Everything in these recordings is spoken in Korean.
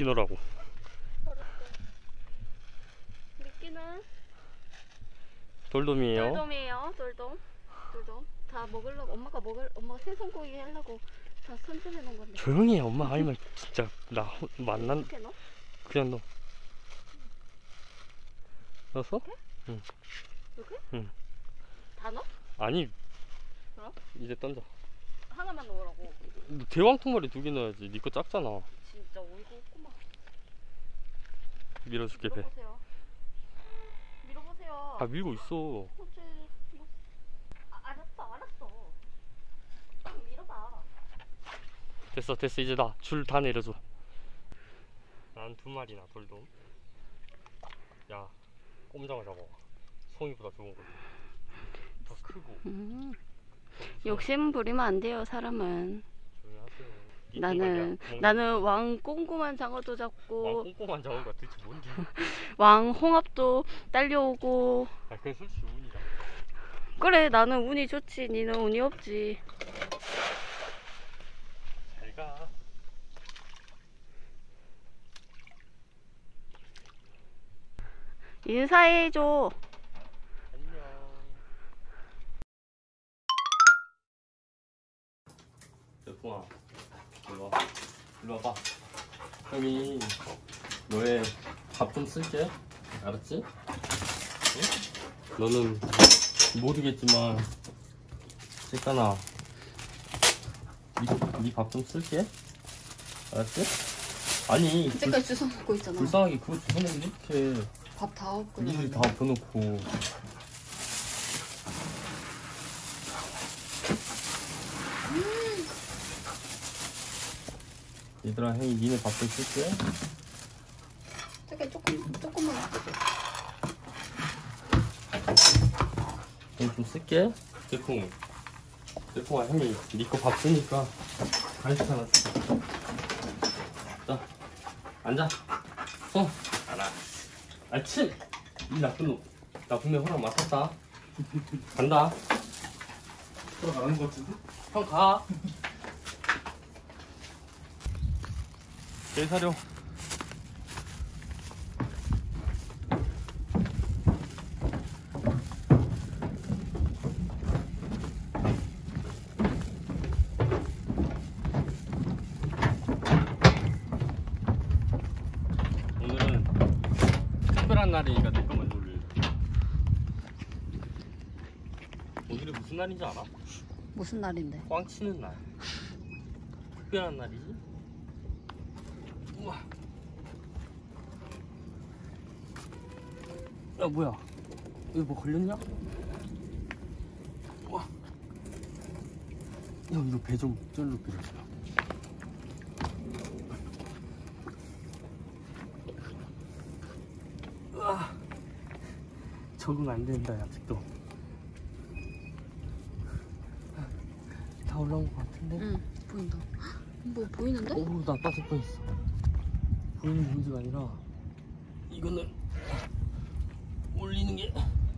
넣으라고. 미끼는 돌돔이에요. 돌돔이에요. 돌돔. 다 먹으려고 엄마가 생선구이 하려고 다 손질해 놓은 건데. 조용히 해. 엄마 아니면 진짜 나 만난. 이렇게 넣어? 그냥 넣어. 넣었어? 응. 이렇게? 응. 다 넣어? 아니. 그럼? 이제 던져. 하나만 넣으라고. 대왕통머리 2개 넣어야지. 니 거 작잖아. 진짜 어이가 없구만. 밀어줄게 배. 밀어보세요. 아 밀고 있어. 알았어. 밀어봐. 됐어 이제 나 줄 다 내려줘. 난 2마리나 돌돔. 야 꼼장어 잡아. 송이보다 좋은 거지. 더 크고. 욕심 부리면 안 돼요, 사람은. 조용히 하세요. 나는 왕 꼼꼼한 장어도 왕 잡고 꼼꼼한 장어가 대체 뭔지. 왕 홍합도 딸려오고. 아 그건 솔직히 운이다. 그래, 나는 운이 좋지. 니는 운이 없지. 잘 가. 인사해줘. 안녕. 여풍아 일로 와봐. 형이 너의 밥 좀 쓸게. 알았지? 응? 너는 모르겠지만 색깔아 네 밥 좀 쓸게. 알았지? 아니 그때까지 주워 먹고 있잖아. 불쌍하게 그거 주워내면 이렇게 밥 다 없고. 니들이 다 엎어놓고. 얘들아 형이 니네 밥 좀 쓸게. 잠깐 조금만. 형 좀 쓸게. 대콩아 형이 니 거 밥 쓰니까 간식 하나 줄게. 자 앉아. 손 알아. 아침 이 나쁜 놈. 나 분명 허락 맡았다. 간다. 허락 안 하는 것 같은데? 형 가. 내사려. 오늘은 특별한 날이니까 내 거만 놀래. 오늘이 무슨 날인지 알아? 무슨 날인데? 꽝 치는 날. 특별한 날이지? 우와. 야 뭐야? 여기 뭐 걸렸냐? 우와. 야 이거 배 좀 쫄로 빌려줘. 우와. 적응 안 된다 아직도. 다 올라온 것 같은데? 응, 보인다. 뭐 보이는데? 오, 나 빠질 뻔했어. 보이는 문제가 아니라 이거는 올리는 게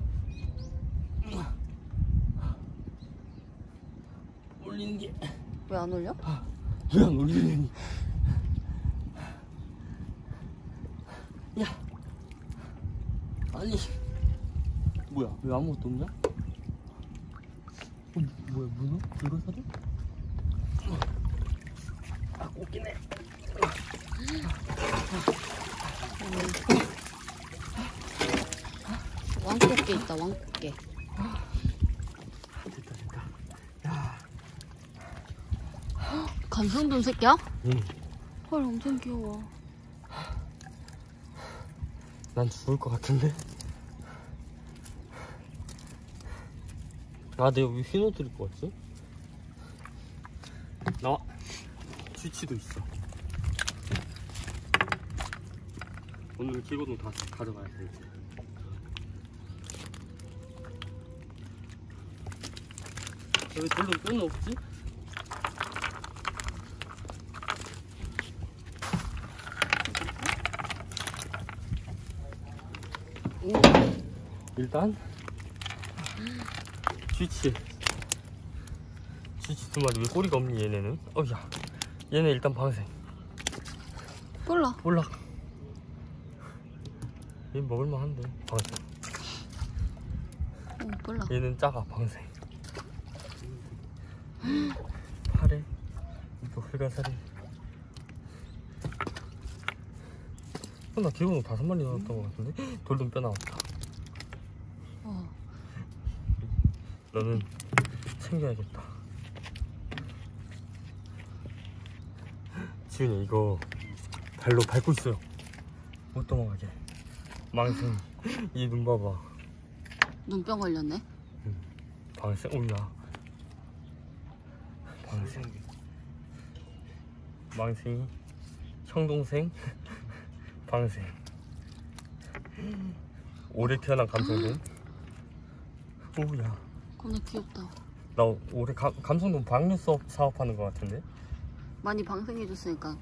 올리는 게 왜 안 올려? 왜 안 올리려니? 야, 아니 뭐야? 왜 아무것도 없냐? 뭐야? 문어? 불가사리? 아, 꽃기네. 왕꽃게 있다, 왕꽃게. 됐다. 야, 감성돈 새끼야? 응. 헐, 엄청 귀여워. 난 죽을 것 같은데? 아, 내가 왜 흰 옷 입고 왔지? 나와. 쥐치도 있어. 오늘 기고동 다 가져가야 돼, 이제. 왜 별로 뼈는 없지? 일단 쥐치 2마리. 왜 꼬리가 없니 얘네는? 어야 얘네 일단 방생. 몰라. 몰라. 얘 먹을만한데 방생. 몰라. 얘는 작아 방생. 팔에 이거 흑가사리. 나 기본으로 5마리 나왔던 것 같은데? 돌돔 뼈 나왔다. 너는 챙겨야겠다. 지훈이 이거 발로 밟고 있어요. 못 도망가게. 망생. 이 눈 봐봐. 눈병 걸렸네. 방생. 오야. 방생. 망생이 형동생 방생. 올해 태어난 감성돔. 오야. 겁나 귀엽다. 나 올해 감성돔 방류 사업하는 것 같은데? 많이 방생해줬으니까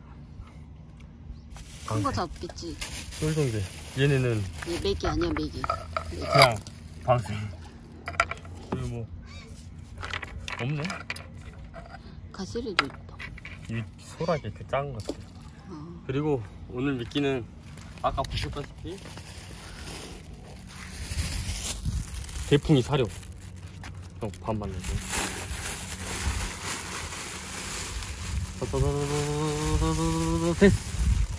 큰 거 잡겠지. 쫄종개. 얘네는 얘 메기 아니야 메기. 그냥 방생. 여기 뭐 없네? 가시리도 있다. 이 소라게 그 작은 것들. 그리고 오늘 미끼는 아까 보셨다시피 대풍이 사료. 반만 내고. 됐어.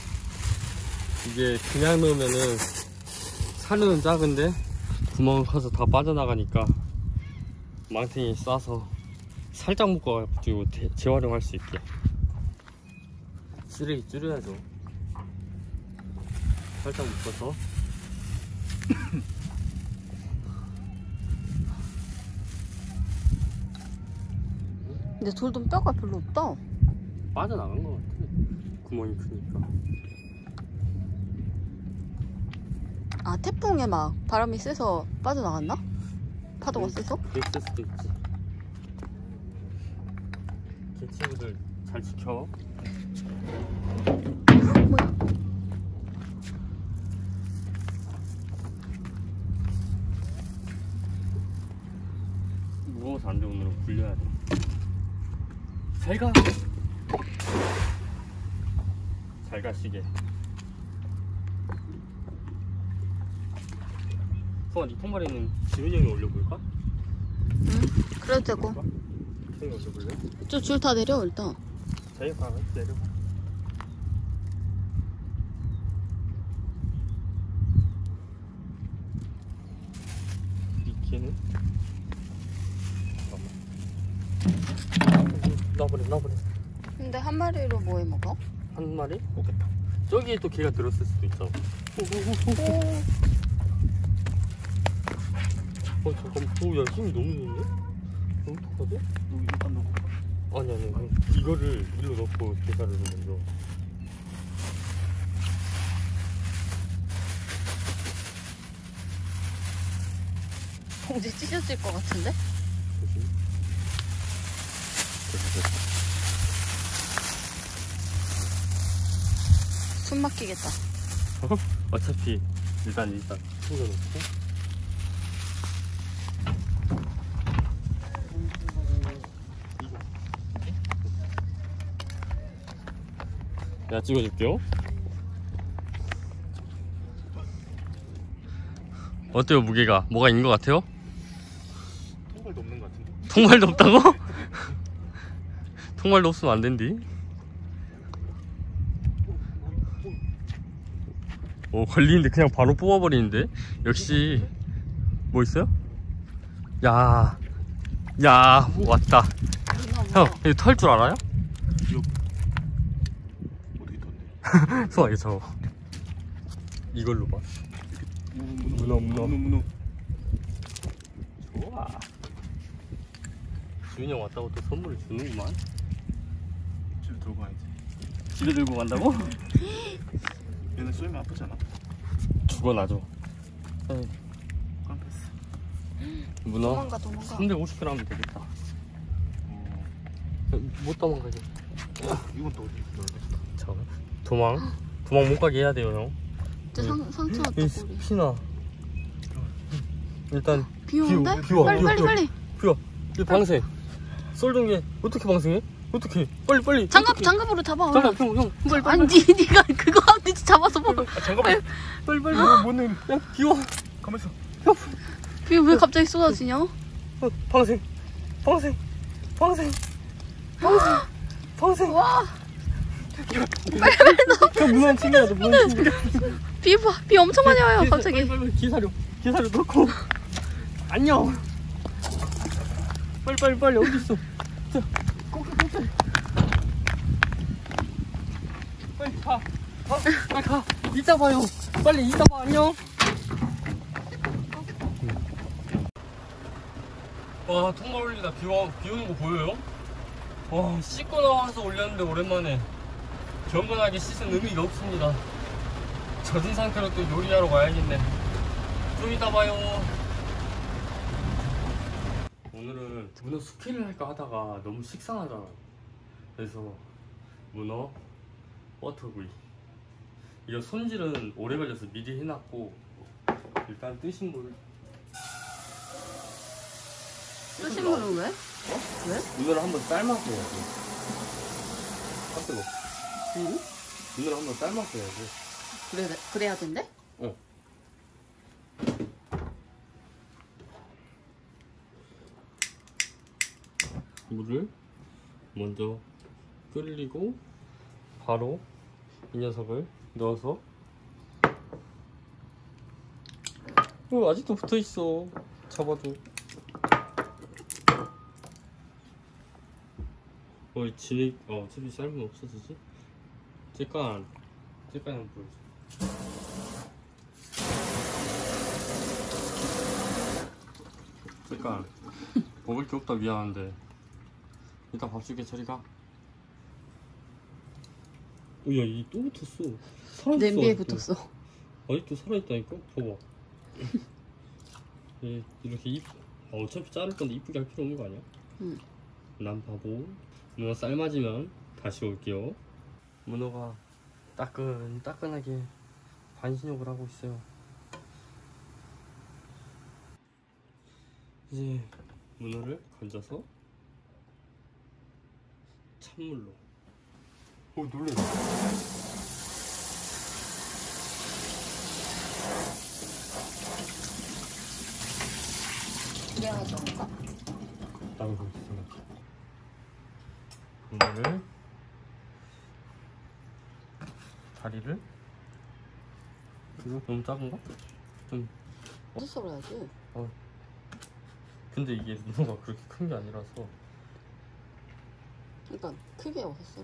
이게 그냥 넣으면은 사료는 작은데 구멍 커서 다 빠져나가니까 망탱이 싸서 살짝 묶어가지고 재활용할 수 있게. 쓰레기 줄여야죠. 살짝 묶어서. 근데 돌돔 뼈가 별로 없다. 빠져나간 것 같아. 구멍이 크니까. 아 태풍에 막 바람이 세서 빠져나갔나? 파도가 세서? 그랬을 수도 있지. 개 친구들 잘 지켜. 뭐야? 무거워서 안 돼. 오늘은 굴려야 돼. 잘 가시게. 성아, 니 통발에는 지훈이 형이 올려볼까? 응 그래도 되고. 형이 올려볼래? 저 줄 다 내려 일단. 자기가 내려. 이 걔는? 잠깐만. 놔버려. 근데 한 마리로 뭐 해 먹어? 한 마리? 오겠다. 저기에 또 걔가 들었을 수도 있어. 잠깐만. 야, 힘이 너무 좋은데? 어떡하지? 여기 일단 넣고. 아니. 이거를 일로 넣고 대사를 먼저. 봉지 찢어질 것 같은데? 조심. 됐어. 숨 막히겠다. 어차피 일단 숨겨놓고. 내가 찍어줄게요. 어때요, 무게가? 뭐가 있는 것 같아요? 통발도 없는 것 같은데. 통발도 없다고? 통발도 없으면 안 된디. 오, 걸리는데 그냥 바로 뽑아버리는데. 역시 뭐 있어요? 야 왔다. 형, 이거 털 줄 알아요? 어떻게 떴네. 소아, 이거 저거 이걸로 봐. 문어. 좋아. 지훈이 형 왔다고 또 선물을 주는구만. 집에 들고 가야지. 집에 들고 간다고? 얘는 쏘면 아프잖아. 죽어나죠. 그럼 됐어. 문어 도망가. 350g이면 되겠다. 못 도망가게. 이건 또 어디 넣어야 돼? 잠깐만. 도망 못 가게 해야 돼요, 형. 저 상처 났다 꼬리. 피나. 일단 비 오는데? 비 와. 빨리. 이 방생. 쏠던 게 어떻게 방생해? 어떡해. 빨리. 장갑으로 잡아. 잠깐, 형. 빨리. 아니 니가 그거 하는데 잡아서 먹어. 잠깐만. 빨리. 이거 못 내. 야, 비워. 가만있어. 그게 왜 갑자기 쏟아지냐? 방생. 와. 형 문안 챙겨야 돼. 비 엄청 많이 와요 갑자기. 빨리 기사료 넣고. 안녕. 빨리 어디 있어? 자, 꼭지. 빨리 가. 빨리 가. 이따 봐요. 빨리 이따 봐. 안녕. 와, 통발 올리다 비 오는 거 보여요? 와, 씻고 나와서 올렸는데 오랜만에 경건하게 씻은 의미가 없습니다. 젖은 상태로 또 요리하러 가야겠네. 좀 이따 봐요. 오늘은 문어 숙회를 할까 하다가 너무 식상하잖아. 그래서 문어 버터구이. 이거 손질은 오래 걸려서 미리 해놨고, 일단 뜨신 물. 뜨신 물은 왜? 문어를 한번 삶아서 해야지. 아, 뜨거. 응? 문어를 한번 삶아서 해야지. 그래야 된대? 어. 물을 먼저 끓이고 바로 이 녀석을 넣어서. 아직도 붙어있어. 잡아도. 진액. 어차피 삶으면 없어지지. 쬐깐 한번 보여줘. 쬐깐 먹을 게 없다. 미안한데 이따 밥 줄게. 저리 가. 야, 이 또 붙었어. 살아있어. 냄비에 아직도. 붙었어. 아직도 살아있다니까? 봐봐. 이렇게 어차피 자를 건데 이쁘게 할 필요 없는 거 아니야? 응. 난 바보. 문어 삶아지면 다시 올게요. 문어가 따끈하게 반신욕을 하고 있어요. 이제 문어를 건져서 찬물로. 놀래. 그래야지 않을까? 나도 그렇게 생각해. 문어를, 다리를. 이거 너무 작은가? 좀. 어디서 그래야지? 근데 이게 문어가 그렇게 큰 게 아니라서. 그러니까 크게 어서 썰어.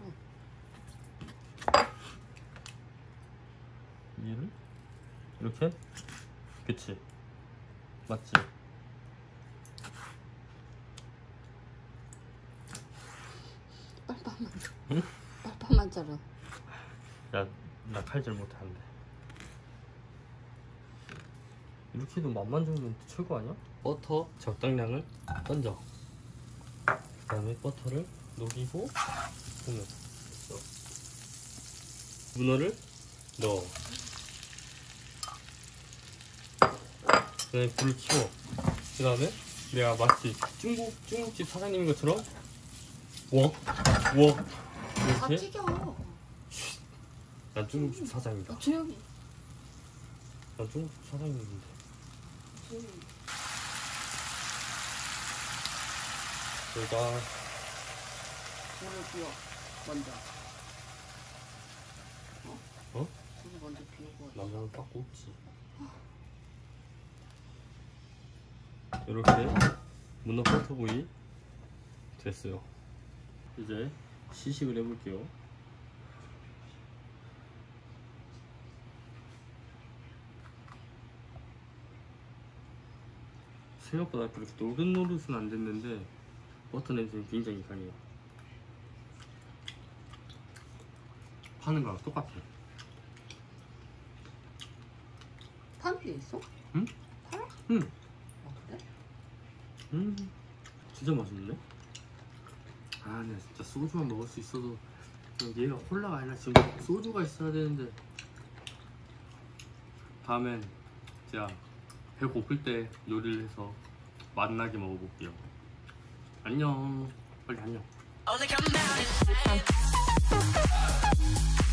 얘를 이렇게. 그치? 맞지? 빨빨만. 응? 빨빨만 자르. 야, 나 칼질 못하는데. 이렇게 해도 맛만 좋으면 최고 아니야? 버터 적당량을 던져. 그 다음에 버터를 녹이고 보면 문어를 넣어. 그 다음에 불을 켜워. 그 다음에 내가 마치 중국집 사장님인 것처럼 웍 다 이렇게. 튀겨. 난 중국집 사장이다. 조용히. 난 중국집 사장님인데. 여기다 물을 비워 먼저. 어? 물을 먼저 비우고. 남자는 닦고 없지. 이렇게 문어 버터구이 됐어요. 이제 시식을 해볼게요. 생각보다 그렇게 노릇노릇은 안 됐는데 버터 냄새는 굉장히 강해요. 파는 거랑 똑같아. 파는 게 있어? 응? 팔아? 응. 아 그래? 진짜 맛있네. 아, 나 진짜 소주만 먹을 수 있어도. 얘가 콜라가 아니라 지금 소주가 있어야 되는데. 다음엔 제가 배고플 때 요리를 해서 맛나게 먹어볼게요. 안녕. 빨리 안녕. Only come out at night.